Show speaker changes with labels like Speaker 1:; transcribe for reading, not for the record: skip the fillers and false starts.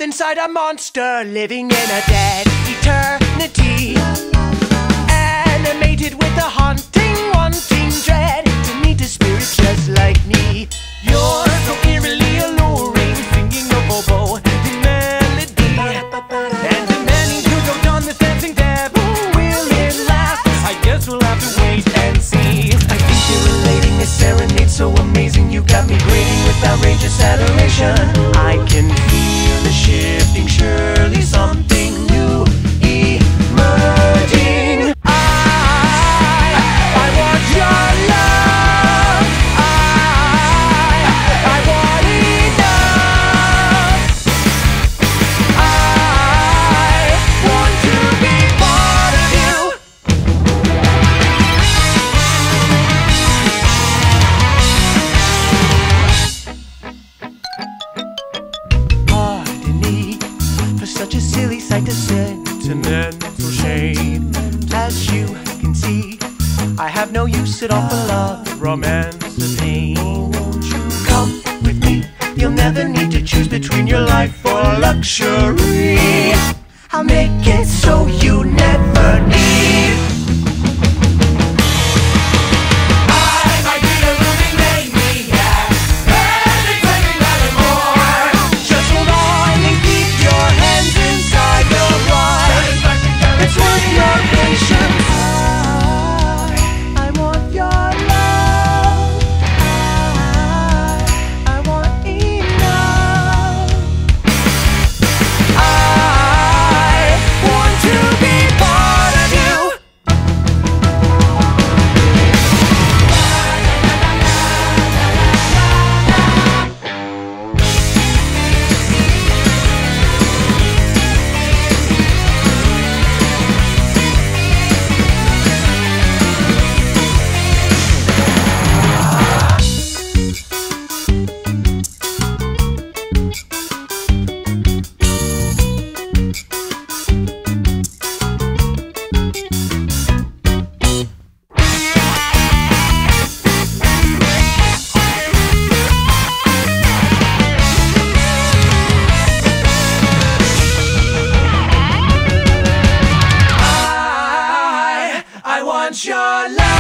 Speaker 1: inside a monster, living in a dead eternity, animated with a haunting, wanting dread to meet a spirit just like me. You're so eerily alluring, singing a bobo melody, and demanding to go down this dancing devil. Will it last? I guess we'll have to wait and see. I think you're elating, a serenade so amazing. You got me craving with outrageous adoration. I can feel the shifting, surely something new emerging. I want your love. I want enough. I want to be part of you. Pardon me for such a silly sight of sentimental shade. As you can see, I have no use at all for love, romance, or pain. Won't you come with me? You'll never need to choose between your life or luxury. I'll make it so you never need. I might be a looming maniac, meditating nothing more. Just hold on and keep your hands inside your ride. It's worth your patience. I want your love. I want enough. I want to be part of you. I want your love.